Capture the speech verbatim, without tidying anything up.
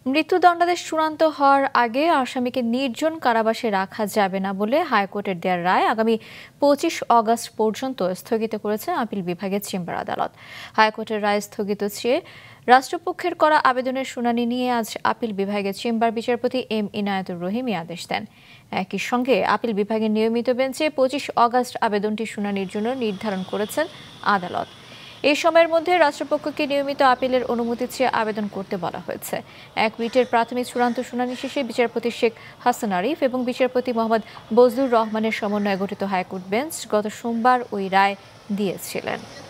মৃত্যুদণ্ডাদেশ চূড়ান্ত হওয়ার আগে আসামিকে নির্জন কারাবাসে রাখা যাবে না বলে হাইকোর্টের দেওয়া রায় আগামী পঁচিশ অগস্ট পর্যন্ত স্থগিত করেছে আপিল বিভাগের চেম্বার আদালত। হাইকোর্টের রায় স্থগিত চেয়ে রাষ্ট্রপক্ষের করা আবেদনের শুনানি নিয়ে আজ আপিল বিভাগের চেম্বার বিচারপতি এম ইনায়েতুর রহিম আদেশ দেন। একই সঙ্গে আপিল বিভাগের নিয়মিত বেঞ্চে পঁচিশ অগস্ট আবেদনটি শুনানির জন্য নির্ধারণ করেছেন আদালত। এই সময়ের মধ্যে রাষ্ট্রপক্ষকে নিয়মিত আপিলের অনুমতি চেয়ে আবেদন করতে বলা হয়েছে। এক রিটের প্রাথমিক চূড়ান্ত শুনানি শেষে বিচারপতি শেখ হাসান আরিফ এবং বিচারপতি মোহাম্মদ বজলুর রহমানের সমন্বয়ে গঠিত হাইকোর্ট বেঞ্চ গত সোমবার ওই রায় দিয়েছিলেন।